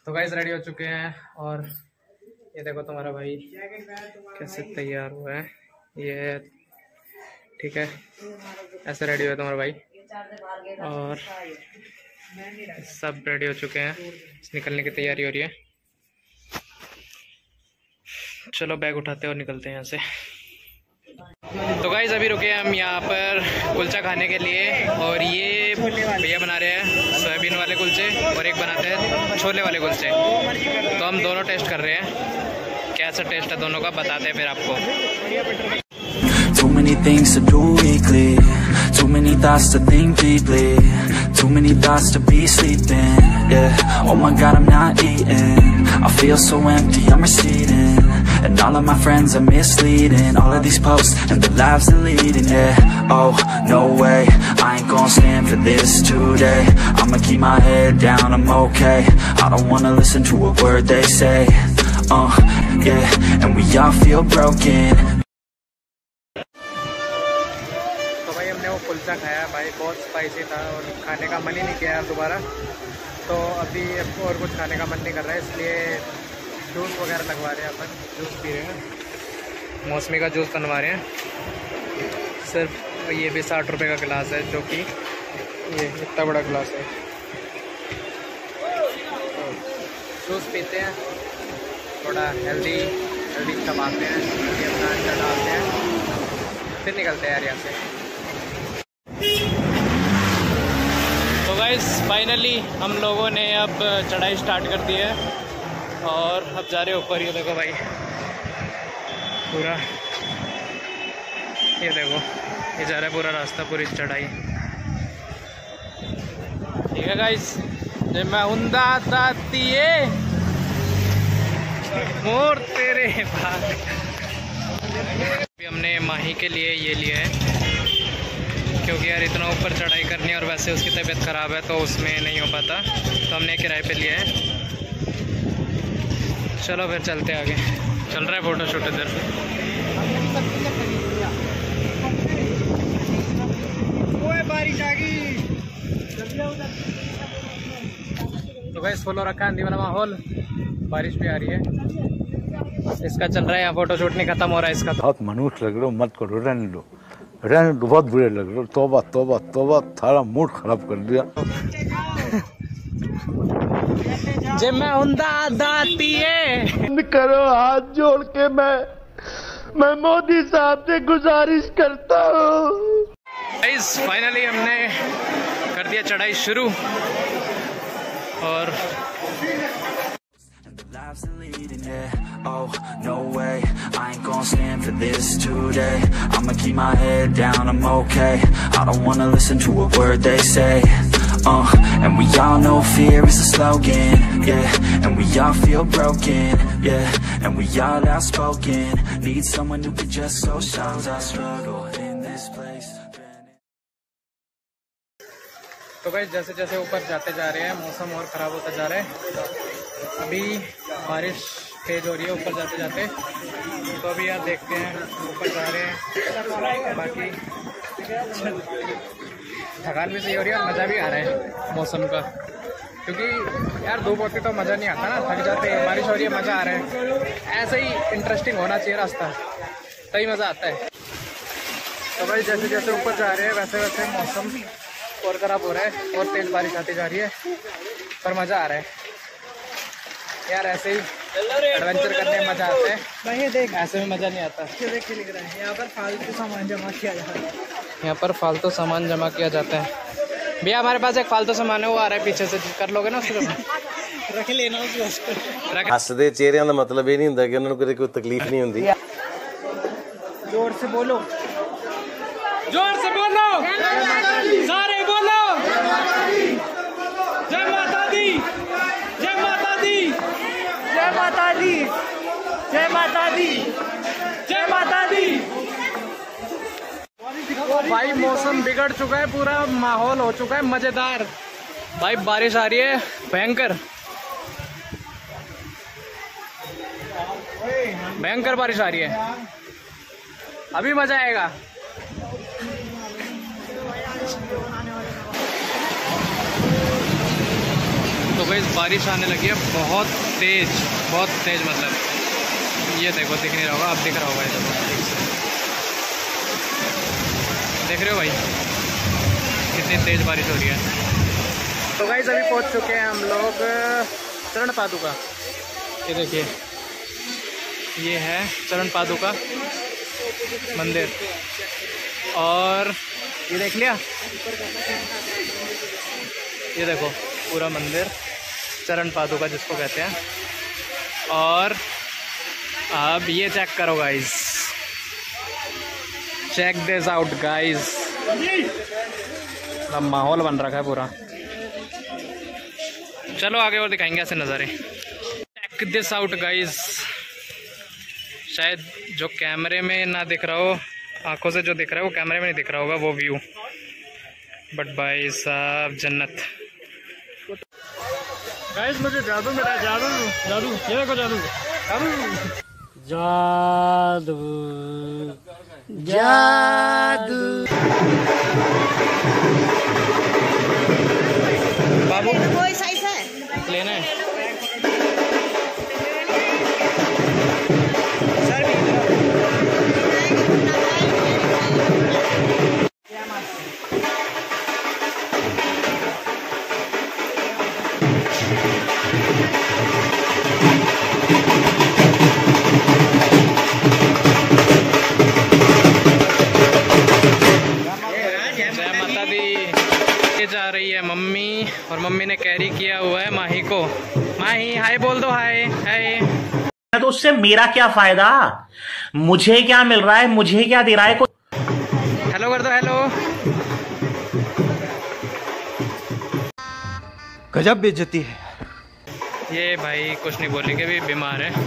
तो guys ready हो चुके हैं और ये देखो तुम्हारा भाई कैसे तैयार हुआ है। ये ठीक है, ऐसे रेडी हुआ तुम्हारा भाई और सब रेडी हो चुके हैं, निकलने की तैयारी हो रही है। चलो बैग उठाते हैं और निकलते हैं यहाँ से। तो गाइस अभी रुके हम यहाँ पर कुलचा खाने के लिए और ये भैया बना रहे हैं सोयाबीन वाले कुलचे और एक बनाते हैं छोले वाले कुलचे। तो हम दोनों टेस्ट कर रहे हैं, कैसा टेस्ट है दोनों का बताते हैं फिर आपको। Too many things to do weekly, too many thoughts to think deeply, too many thoughts to be sleeping, yeah. Oh my God, I'm not eating, I feel so empty, I'm receding, and all of my friends are misleading, all of these posts and the lives they're leading, yeah. Oh, no way, I ain't gonna stand for this today, I'ma keep my head down, I'm okay, I don't wanna listen to a word they say, yeah, and we all feel broken. Kulcha खाया भाई, बहुत spicy था और खाने का मन ही नहीं किया दोबारा। तो अभी और कुछ खाने का मन नहीं कर रहा है, इसलिए जूस वगैरह लगवा रहे हैं, अपन जूस पी रहे हैं, मौसमी का जूस बनवा रहे हैं। सिर्फ ये भी 60 रुपये का गिलास है, जो कि ये इतना बड़ा गिलास है। तो जूस पीते हैं, थोड़ा हेल्दी कमाते हैं, अपना अंडा डालते हैं, फिर निकलते हैं यार यहाँ से। तो गाइस फाइनली हम लोगों ने अब चढ़ाई स्टार्ट कर दी है और अब जा रहे ऊपर। ये देखो भाई पूरा, ये देखो ये जा रहा है पूरा रास्ता, पूरी चढ़ाई। ठीक है गाइस, जब मैं उंदा दाती है मोर तेरे भाग। हमने माही के लिए ये लिया है क्योंकि यार इतना ऊपर चढ़ाई करनी है और वैसे उसकी तबीयत ख़राब है तो उसमें नहीं हो पाता, तो हमने किराए पे लिया है। चलो फिर चलते आगे, चल रहा है फ़ोटो शूट इधर। बारिश आ गई तो भाई फुल हो रखा है, आंधी वाला माहौल, बारिश भी आ रही है। इसका चल रहा है यहाँ फ़ोटो शूट नहीं ख़त्म हो रहा है इसका। बहुत मनुष्य लग रहे हो, मत करो, रहने दो, बहुत बुरे लग रहे हो। तौबा तौबा तौबा, थारा मूड खराब कर दिया। जब मैं उंदा दाती है करो हाथ जोड़ के, मैं मोदी साहब से गुजारिश करता हूँ। फाइनली हमने कर दिया चढ़ाई शुरू और Lives are leading, yeah. Oh, no way, I ain't gonna stand for this today, I'ma keep my head down, I'm okay, I don't wanna listen to a word they say, and we all know fear is a slogan, yeah, and we all feel broken, yeah, and we all outspoken, need someone who could just so shout our struggle in this place. तो guys जैसे जैसे ऊपर जाते जा रहे हैं मौसम और ख़राब होता जा रहा है, अभी बारिश तेज हो रही है ऊपर जाते जाते। तो अभी यार देखते हैं, ऊपर जा रहे हैं, बाकी थकान भी सही हो रही है और मज़ा भी आ रहा है मौसम का, क्योंकि यार धूप होती तो मज़ा नहीं आता ना, थक जाते हैं, बारिश हो रही है मज़ा आ रहा है। ऐसे ही इंटरेस्टिंग होना चाहिए रास्ता, तभी मज़ा आता है। तो भाई जैसे जैसे ऊपर जा रहे हैं वैसे वैसे मौसम और ख़राब हो रहा है और तेज़ बारिश आती जा रही है, पर मज़ा आ रहा है यार। ऐसे ही एडवेंचर करने में मज़ा आता है भाई, देख ऐसे में मज़ा नहीं आता। लिख रहा है यहाँ पर फालतू सामान जमा किया जाता है, यहाँ पर फालतू सामान जमा किया जाता है। भैया हमारे पास एक फालतू सामान है, वो आ रहा है पीछे से, कर लोगे ना उसको? रख लेना उसको। हसदे चेहरिਆਂ ਦਾ ਮਤਲਬ ਇਹ ਨਹੀਂ ਹੁੰਦਾ ਕਿ ਉਹਨਾਂ ਨੂੰ ਕੋਈ ਤਕਲੀਫ ਨਹੀਂ ਹੁੰਦੀ। जोर से बोलो, जोर से बोलो, सारे बोलो, जय माता दी, जय माता दी, जय माता दी, जय माता दी, जय माता दी। भाई मौसम बिगड़ चुका है, पूरा माहौल हो चुका है मजेदार। भाई बारिश आ रही है भयंकर, भयंकर बारिश आ रही है, अभी मजा आएगा। तो गाइस बारिश आने लगी है बहुत तेज मतलब ये देखो, दिख नहीं रहा होगा, अब दिख रहा होगा, ये देखो देख रहे हो भाई कितनी तेज बारिश हो रही है। तो गाइस अभी पहुंच चुके हैं हम लोग चरण पादुका। ये देखिए ये है चरण पादुका मंदिर, और ये देख लिया, ये देखो पूरा मंदिर चरण पादुका जिसको कहते हैं। और अब ये चेक करो guys, check this out guys, माहौल बन रखा है पूरा। चलो आगे और दिखाएंगे ऐसे नज़ारे। चेक दिस आउट गाइस, शायद जो कैमरे में ना दिख रहा हो, आंखों से जो दिख रहा है वो कैमरे में नहीं दिख रहा होगा वो व्यू, बट भाई साहब जन्नत। गाइस मुझे जादू मिला, जादू जादू, ये देखो जादू जादू जादू जादू। बाबू कोई साइज है लेना है सर भी जा रही है मम्मी, और मम्मी ने कैरी किया हुआ है माही को। माही हाय बोल दो, हाय हाय। तो उससे मेरा क्या फायदा, मुझे क्या मिल रहा है, मुझे क्या दे रहा है। हेलो कर दो, हेलो। गजब बेइज्जती है। ये भाई कुछ नहीं बोलेंगे, भी बीमार है।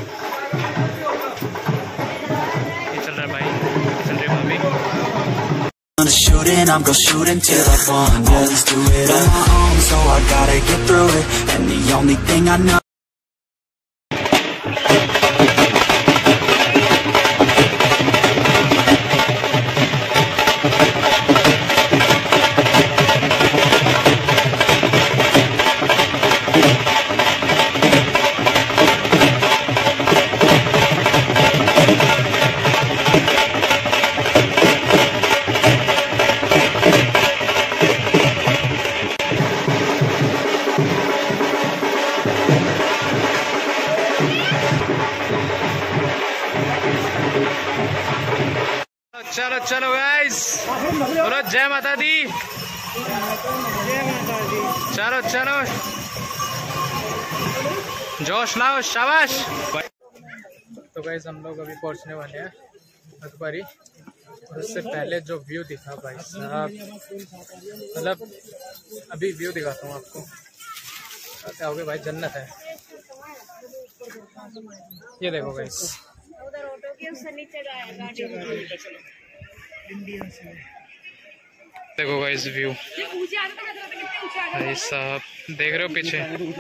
ये चल रहा है भाई, चल रही भाभी। Shooting, I'm go shooting till I fall. Yeah, let's do it on my own, so I gotta get through it. And the only thing I know. चलो चलो गाइस, बोलो जय माता दी। चलो चलो जोश लाओ, शाबाश। तो गाइस हम लोग अभी पहुंचने वाले हैं अकबरी, और उससे पहले जो व्यू दिखा भाई साहब, मतलब अभी व्यू दिखाता हूँ आपको, क्या हो गया भाई, जन्नत है। ये देखो गाइस, देखो गाइस व्यू भाई साहब, देख रहे हो पीछे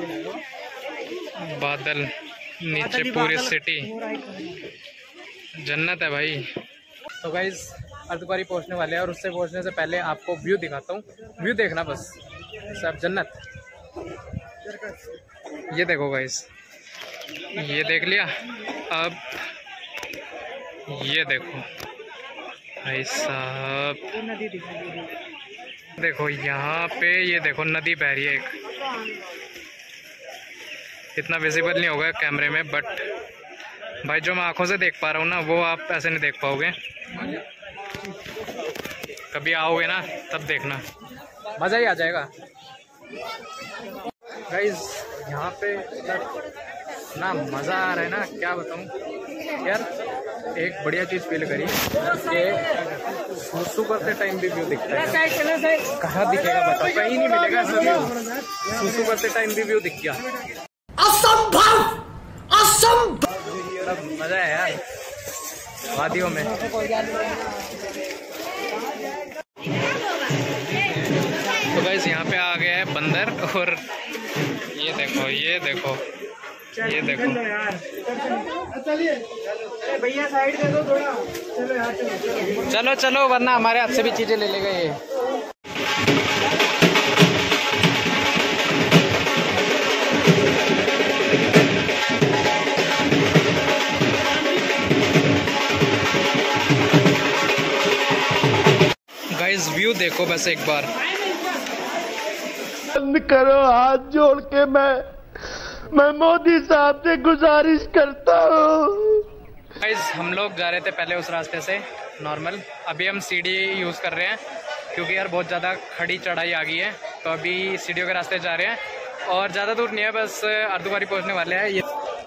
बादल, नीचे पूरी सिटी, जन्नत है भाई। तो गाइस अर्धकुंवारी पहुंचने वाले हैं, और उससे पहुंचने से पहले आपको व्यू दिखाता हूँ, व्यू देखना बस सब, जन्नत। ये देखो गाइस, ये देख लिया, अब ये देखो भाई साहब, देखो यहाँ पे, ये देखो नदी बह रही है एक, इतना विजिबल नहीं होगा कैमरे में, बट भाई जो मैं आंखों से देख पा रहा हूँ ना, वो आप ऐसे नहीं देख पाओगे। कभी आओगे ना तब देखना, मज़ा ही आ जाएगा। गाइस यहाँ पे ना मज़ा आ रहा है ना, क्या बताऊँ यार। एक बढ़िया चीज़ फील करी कि सुसु करते टाइम भी व्यू दिखता है। कहाँ दिखेगा बताओ, कहीं नहीं मिलेगा ऐसा व्यू। सुसु करते टाइम भी व्यू दिख गया, असंभव असंभव। मजा है यार वादियों में। तो गाइस यहाँ पे आ गया है बंदर, और ये देखो ये देखो ये देखो। भैया साइड दे दो थोड़ा, चलो यार चलो चलो, वरना हमारे हाथ से भी चीजें ले लेगा ये। देखो बस एक बार। बंद करो हाथ जोड़ के, मैं मोदी साहब से गुजारिश करता हूँ। गाइस हम लोग जा रहे थे पहले उस रास्ते से नॉर्मल, अभी हम सीढ़ी यूज़ कर रहे हैं क्योंकि यार बहुत ज़्यादा खड़ी चढ़ाई आ गई है, तो अभी सीढ़ियों के रास्ते जा रहे हैं और ज़्यादा दूर नहीं है, बस अर्धकुंवारी पहुंचने वाले हैं।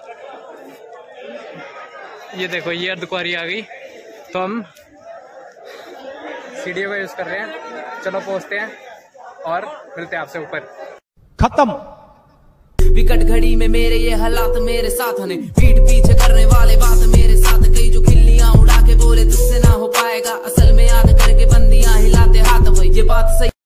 ये देखो ये अर्धकुंवारी आ गई, तो हम सीढ़ियों का यूज़ कर रहे हैं। चलो पहुंचते हैं और मिलते हैं आपसे ऊपर। खत्म। विकट घड़ी में मेरे ये हालात मेरे साथ ने, पीठ पीछे करने वाले बात मेरे साथ, कई जो खिल्लियां उड़ा के बोले तुझसे ना हो पाएगा, असल में याद करके बंदियां हिलाते हाथ, वही ये बात सही।